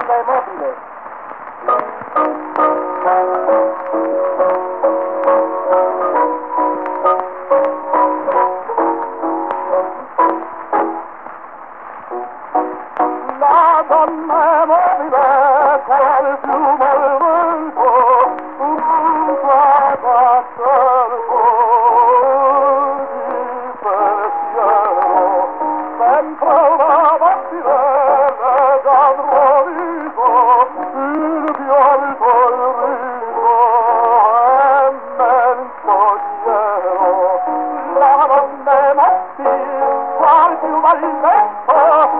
donne mobile. La donna mobile quale fiume al vento, un ragazzo di pensiero, sempre una mattinella dal rovito, il più alto il riso e menzognero. La donna mobile quale fiume al vento,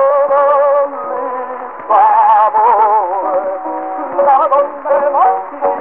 La donna